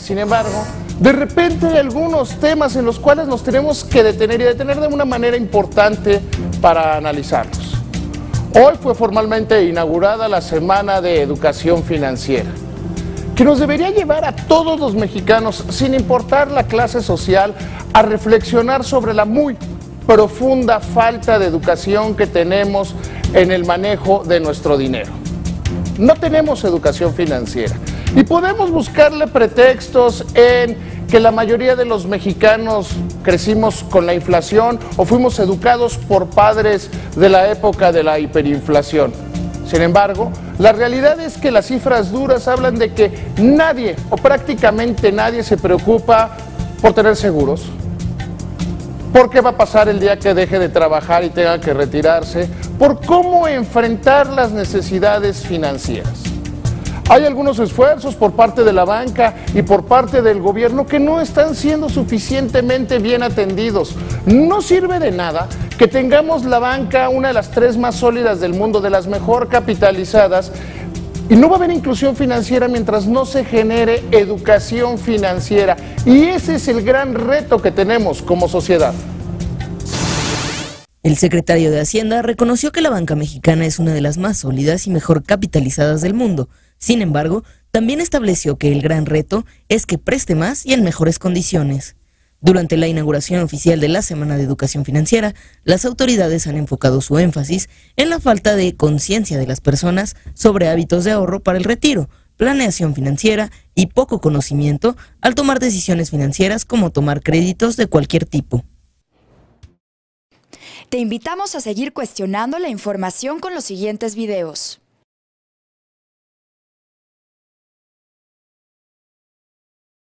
Sin embargo, de repente hay algunos temas en los cuales nos tenemos que detener y detener de una manera importante para analizarlos. Hoy fue formalmente inaugurada la Semana de Educación Financiera, que nos debería llevar a todos los mexicanos, sin importar la clase social, a reflexionar sobre la muy profunda falta de educación que tenemos en el manejo de nuestro dinero. No tenemos educación financiera y podemos buscarle pretextos en que la mayoría de los mexicanos crecimos con la inflación o fuimos educados por padres de la época de la hiperinflación. Sin embargo, la realidad es que las cifras duras hablan de que nadie o prácticamente nadie se preocupa por tener seguros, por qué va a pasar el día que deje de trabajar y tenga que retirarse, por cómo enfrentar las necesidades financieras. Hay algunos esfuerzos por parte de la banca y por parte del gobierno que no están siendo suficientemente bien atendidos. No sirve de nada que tengamos la banca, una de las 3 más sólidas del mundo, de las mejor capitalizadas, y no va a haber inclusión financiera mientras no se genere educación financiera. Y ese es el gran reto que tenemos como sociedad. El secretario de Hacienda reconoció que la banca mexicana es una de las más sólidas y mejor capitalizadas del mundo. Sin embargo, también estableció que el gran reto es que preste más y en mejores condiciones. Durante la inauguración oficial de la Semana de Educación Financiera, las autoridades han enfocado su énfasis en la falta de conciencia de las personas sobre hábitos de ahorro para el retiro, planeación financiera y poco conocimiento al tomar decisiones financieras como tomar créditos de cualquier tipo. Te invitamos a seguir cuestionando la información con los siguientes videos.